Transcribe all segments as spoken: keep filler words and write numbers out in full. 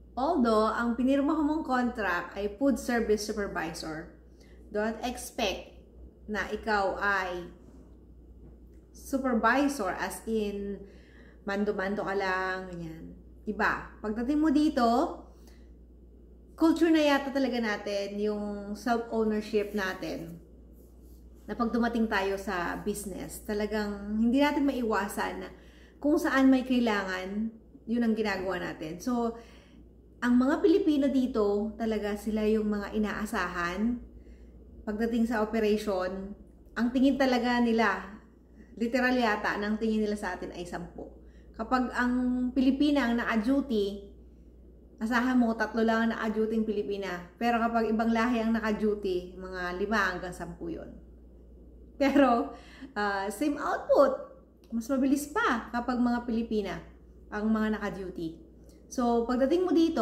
Although, ang pinirma ko mong contract ay Food Service Supervisor, don't expect na ikaw ay supervisor as in mando-mando ka lang, ganyan. Iba. Pagdating mo dito, culture na yata talaga natin yung self-ownership natin. Na pag dumating tayo sa business, talagang hindi natin maiwasan na kung saan may kailangan, yun ang ginagawa natin. So, ang mga Pilipino dito, talaga sila yung mga inaasahan. Pagdating sa operation, ang tingin talaga nila, literal yata, ang tingin nila sa atin ay sampu. Kapag ang Pilipina ang naka-duty, asahan mo, tatlo lang ang naka-duty ng Pilipina. Pero kapag ibang lahi ang naka-duty, mga lima hanggang sampu yun. Pero, uh, same output. Mas mabilis pa kapag mga Pilipina ang mga naka-duty. So, pagdating mo dito,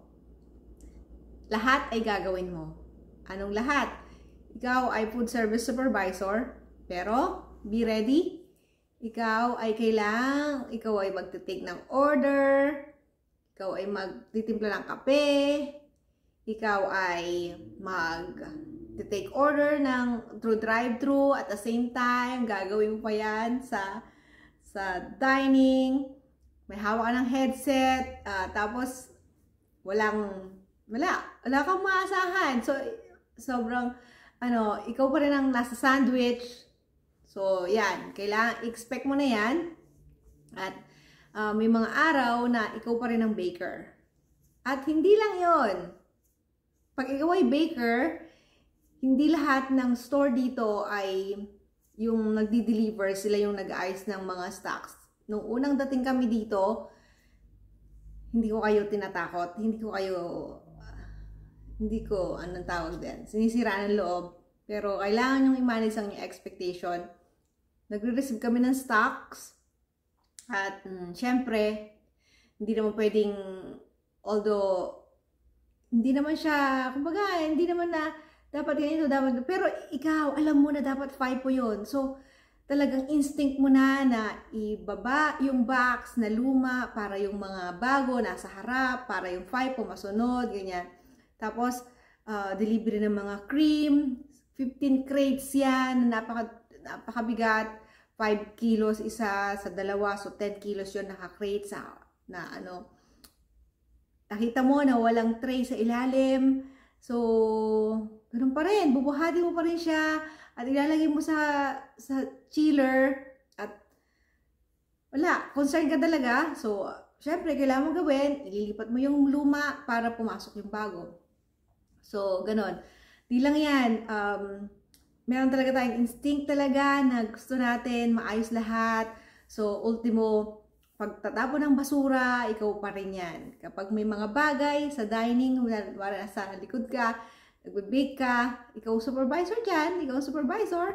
lahat ay gagawin mo. Anong lahat? Ikaw ay Food Service Supervisor, pero be ready. Ikaw ay kailang, ikaw ay magte-take ng order, ikaw ay magtitimpla ng kape, ikaw ay mag-take order ng through drive-thru at the same time, gagawin mo pa yan sa, sa dining, may hawak ka ng headset, uh, tapos walang, wala, wala kang maasahan. So, sobrang, ano, ikaw pa rin ang nasa sandwich. So, yan, kailangan, expect mo na yan. At uh, may mga araw na ikaw pa rin ang baker. At hindi lang yon. Pag ikaw ay baker, hindi lahat ng store dito ay yung nagdi-deliver, sila yung nag-ayos ng mga stocks. Nung unang dating kami dito, hindi ko kayo tinatakot, hindi ko kayo, uh, hindi ko, anong tawag din, sinisiraan ng loob. Pero kailangan yung i-manage ang yung expectation. Nagre-receive kami ng stocks. At mm, syempre, hindi naman pwedeng, although, hindi naman siya, kumbaga, hindi naman na, dapat ganito, dapat, pero ikaw, alam mo na dapat FIFO yun. So, talagang instinct mo na na ibaba yung box na luma para yung mga bago nasa harap, para yung FIFO masunod, ganyan. Tapos, uh, delivery ng mga cream, fifteen crates yan, napaka, napakabigat, five kilos isa sa dalawa, so ten kilos yun naka-crate sa, na ano, nakita mo na walang tray sa ilalim, so, ganun pa rin, bubuhati mo pa rin siya, at ilalagay mo sa, sa chiller, at wala, concern ka talaga, so, syempre, kailangan mo gawin, ililipat mo yung luma para pumasok yung bago. So, ganun. Di lang yan, um, meron talaga tayong instinct talaga na gusto natin, maayos lahat. So, ultimo, pagtatapon ng basura, ikaw pa rin yan. Kapag may mga bagay sa dining, wala sa likod ka, nagbe-bake ka, ikaw supervisor dyan, ikaw supervisor.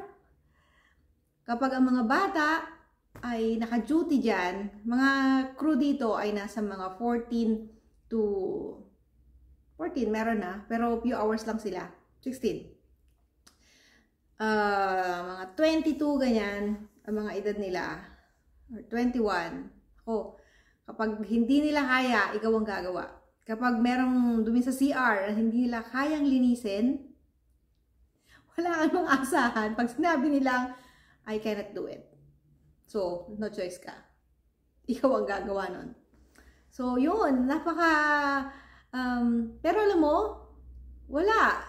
Kapag ang mga bata ay naka-duty dyan, mga crew dito ay nasa mga fourteen to fourteen, meron na, pero few hours lang sila, sixteen. Uh, mga twenty-two, ganyan, ang mga edad nila, or twenty-one. Ako, kapag hindi nila kaya, ikaw ang gagawa. Kapag merong dumi sa C R na hindi nila kayang linisin, wala kang asahan. Pag sinabi nilang, I cannot do it. So, no choice ka. Ikaw ang gagawa nun. So, yun, napaka, um, pero alam mo, wala.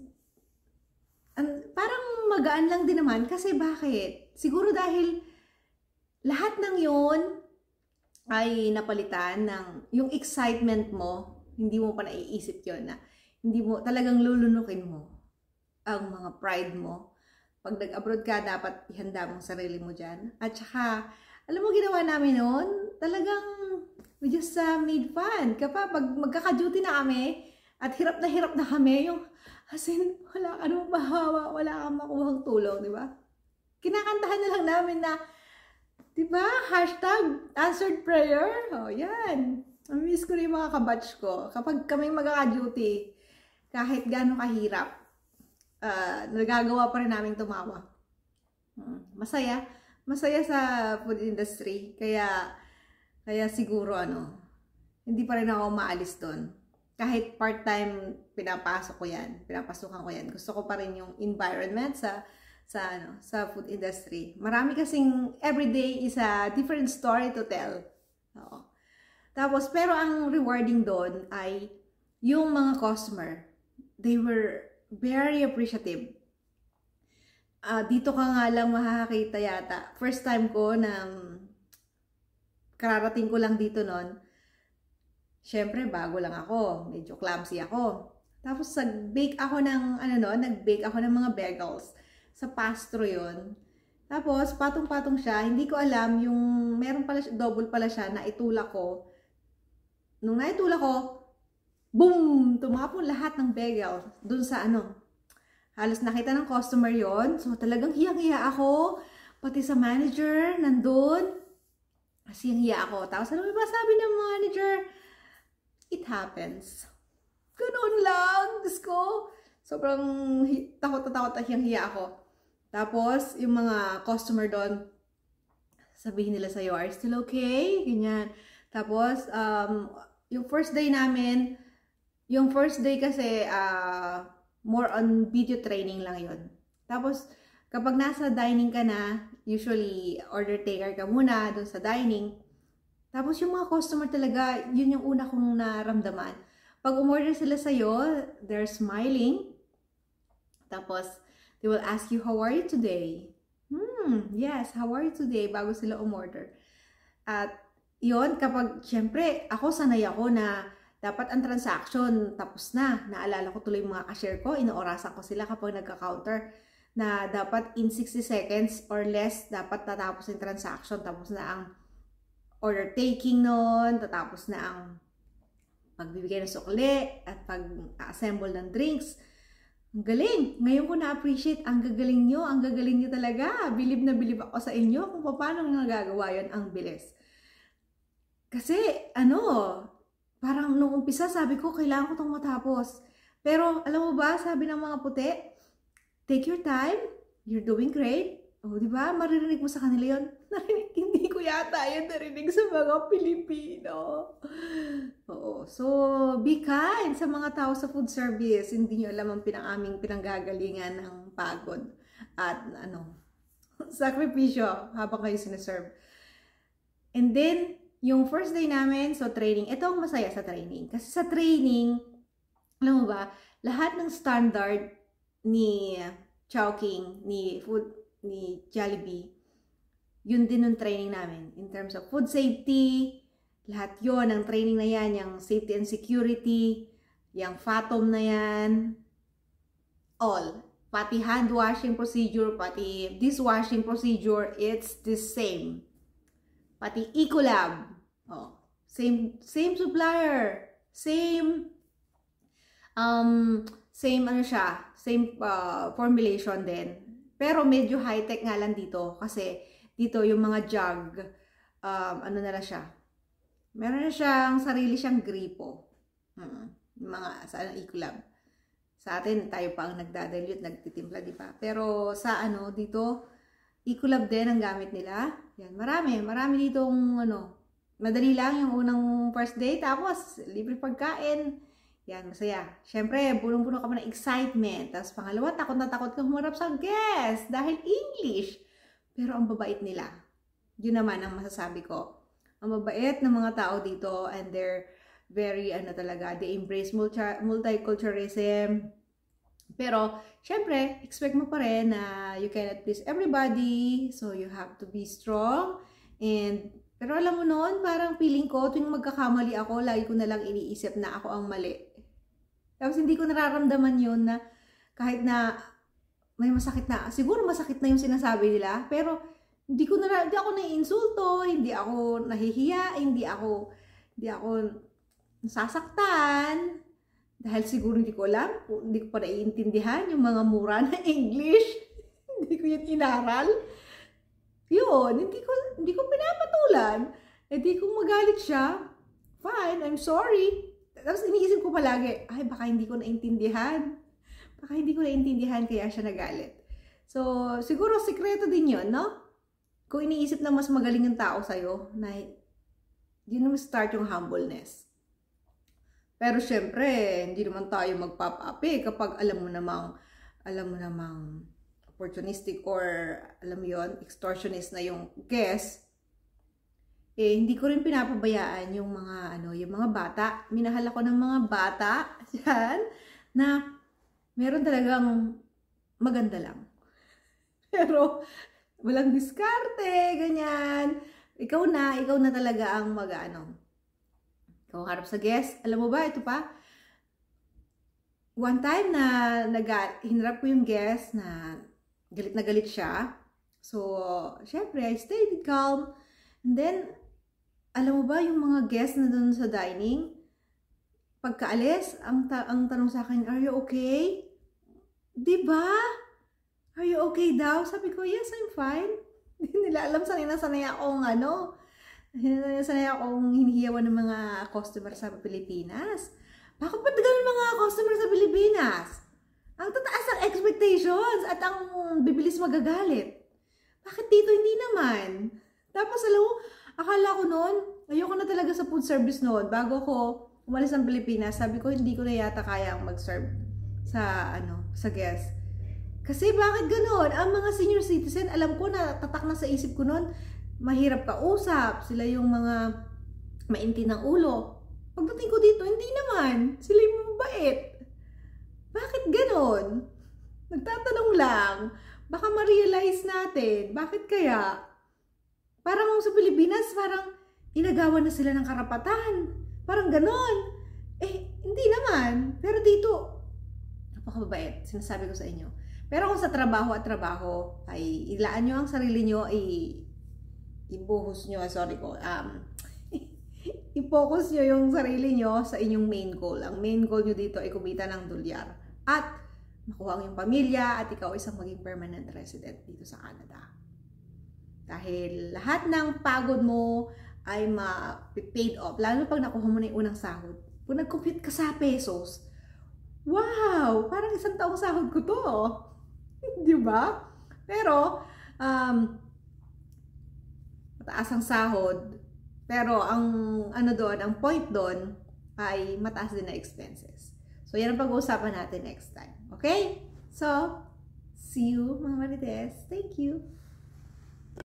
Parang magaan lang din naman kasi bakit? Siguro dahil lahat ng yon ay napalitan ng yung excitement mo, hindi mo pa naiisip yon na hindi mo talagang lulunukin mo ang mga pride mo. Pag nag-abroad ka, dapat ihanda mong sarili mo dyan. At saka, alam mo ginawa namin noon, talagang we just uh, made fun. Kapag pag magkaka-duty na kami at hirap na hirap na kami, yung as in, wala ka naman mahawa, wala kang makuhang tulong, di ba? Kinakantahan na lang namin na, di ba, hashtag answered prayer. O, oh, yan. Miss ko rin yung mga kabatch ko. Kapag kami magkaka-duty, kahit gano'ng kahirap, uh, nagagawa pa rin namin tumawa. Hmm. Masaya. Masaya sa food industry. Kaya, kaya siguro, ano, hindi pa rin ako maalis doon. Kahit part-time, pinapasok ko yan. Pinapasukan ko yan. Gusto ko pa rin yung environment sa sa ano sa food industry. Marami kasing everyday is a different story to tell. Oo. Tapos, pero ang rewarding doon ay yung mga customer. They were very appreciative. Uh, dito ka nga lang makakakita yata. First time ko na kararating ko lang dito noon. Siyempre, bago lang ako. Medyo clumsy ako. Tapos, nag-bake ako ng, ano no, nag-bake ako ng mga bagels. Sa pastro yon. Tapos, patong-patong siya. Hindi ko alam, yung, meron pala, double pala siya, na itulak ko. Nung naitulak ko, boom! Tumapon lahat ng bagel. Dun sa ano. Halos nakita ng customer yon. So, talagang hiyang-hiya ako. Pati sa manager, nandun. Kasi hiyang-hiya ako. Tapos, ano ba sabi ng manager? It happens. Ganoon lang. Diyos ko. Sobrang takot na takot at hiyang-hiya ako. Tapos, yung mga customer doon, sabihin nila sa'yo, are you still okay? Ganyan. Tapos, um, yung first day namin, yung first day kasi, uh, more on video training lang yon. Tapos, kapag nasa dining ka na, usually, order taker ka muna doon sa dining. Tapos yung mga customer talaga, yun yung una kong naramdaman. Pag umorder sila sa'yo, they're smiling. Tapos, they will ask you, how are you today? Hmm, yes, how are you today? Bago sila umorder. At yun, kapag, syempre, ako sanay ako na dapat ang transaction tapos na. Naalala ko tuloy yung mga cashier ko, inoorasan ko sila kapag nagka-counter na dapat in sixty seconds or less, dapat tatapos yung transaction. Tapos na ang order taking nun, tatapos na ang pagbibigay ng sukli at pag-assemble ng drinks. Ang galing! Ngayon ko na-appreciate, ang gagaling nyo, ang gagaling nyo talaga. Bilib na bilib ako sa inyo kung paano nagagawa yun, ang bilis. Kasi, ano, parang nung umpisa sabi ko, kailangan ko itong matapos. Pero, alam mo ba, sabi ng mga puti, take your time, you're doing great. O, di ba? Maririnig mo sa kanila yun. Narinig, hindi ko yata yun narinig sa mga Pilipino. Oo. So, be kind sa mga tao sa food service. Hindi nyo alam ang pinang-aming pinanggagalingan ng pagod at ano, sakripisyo habang kayo sinaserve. And then, yung first day namin, so training. Ito ang masaya sa training. Kasi sa training, alam mo ba, lahat ng standard ni Chowking, ni food, ni Jollibee, yun din yung training namin. In terms of food safety, lahat yun, ang training na yan, yung safety and security, yung FATOM na yan, all. Pati hand washing procedure, pati dishwashing procedure, it's the same. Pati Ecolab, oh, same, same supplier, same, um, same ano siya, same uh, formulation din. Pero medyo high-tech nga lang dito kasi dito yung mga jug, um, ano na lang siya. Meron na siyang sarili siyang gripo. Hmm, mga sa ano, Ecolab. Sa atin, tayo pa ang nagdadilute, nagtitimpla, di ba? Pero sa ano, dito, Ecolab din ang gamit nila. Yan, marami. Marami ditong ano, madali lang yung unang first day. Tapos, libre pagkain. Yan, masaya. Siyempre, bulong-bulong ka pa ng excitement. Tapos pangalawa, takot na takot kang humarap sa guest dahil English. Pero ang babait nila. Yun naman ang masasabi ko. Ang babait ng mga tao dito and they're very, ano talaga, they embrace multiculturalism. Pero, siyempre, expect mo pa rin na you cannot please everybody. So, you have to be strong. And, pero alam mo noon, parang feeling ko, tuwing magkakamali ako, lagi ko na lang iniisip na ako ang mali. Tapos hindi ko nararamdaman yun na kahit na may masakit na, siguro masakit na yung sinasabi nila, pero hindi ko na, hindi ako naiinsulto, hindi ako nahihiya, hindi ako, hindi ako nasasaktan. Dahil siguro hindi ko alam, hindi ko pa naiintindihan yung mga mura na English. Hindi ko yun inaral. Yun, hindi ko, hindi ko pinapatulan. Hindi ko magalit siya. Fine, I'm sorry. Tapos iniisip ko palagi, ay baka hindi ko naintindihan. Baka hindi ko naintindihan kaya siya nagalit. So, siguro sikreto din yun, no? Kung iniisip na mas magaling yung tao sa'yo, na yun yung start yung humbleness. Pero syempre, hindi naman tayo magpapa-api kapag alam mo namang, alam mo namang opportunistic or alam mo yun, extortionist na yung guest. Eh, hindi ko rin pinapabayaan yung mga, ano, yung mga bata. Minahal ako ng mga bata, yan, na meron talagang maganda lang. Pero, walang diskarte, ganyan. Ikaw na, ikaw na talaga ang mag-ano. Ikaw ang harap sa guest. Alam mo ba, ito pa, one time na nag- hinarap ko yung guest na galit na galit siya. So, syempre, I stayed calm. And then, alam mo ba, yung mga guests na doon sa dining, pagkaalis, ang, ta ang tanong sa akin, are you okay? Diba? Are you okay daw? Sabi ko, yes, I'm fine. Hindi nila alam, sanay na sanay akong ano, sanay akong hinihiyawan ng mga customer sa Pilipinas. Bakit ba ganun mga customer sa Pilipinas? Ang tataas ang expectations at ang bibilis magagalit. Bakit dito hindi naman? Tapos alam mo, akala ko noon, ayoko na talaga sa food service noon. Bago ko umalis ng Pilipinas, sabi ko hindi ko na yata kaya ang mag-serve sa ano, sa guest. Kasi bakit ganoon? Ang mga senior citizen, alam ko na tatak na sa isip ko noon, mahirap kausap, sila yung mga mainti ng ulo. Pagdating ko dito, hindi naman. Sila yung mabait. Bakit ganon? Nagtatanong lang. Baka ma-realize natin. Bakit kaya? Parang sa Pilipinas, parang inagawan na sila ng karapatan. Parang ganon. Eh, hindi naman. Pero dito, napakabait. Sinasabi ko sa inyo. Pero kung sa trabaho at trabaho, ay ilaan nyo ang sarili nyo, ay ibuhos nyo, sorry ko, um, i-focus nyo yung sarili nyo sa inyong main goal. Ang main goal nyo dito ay kumita ng dolyar at makuha ang iyong pamilya at ikaw isang maging permanent resident dito sa Canada. Dahil lahat ng pagod mo ay ma-paid off, lalo pag nakuha mo na yung unang sahod. Kung nag-compute ka sa pesos, wow! Parang isang taong sahod ko to. Di ba? Pero, um, mataas ang sahod. Pero, ang ano doon, ang point doon ay mataas din na expenses. So, yan ang pag-uusapan natin next time. Okay? So, see you mga Marites. Thank you.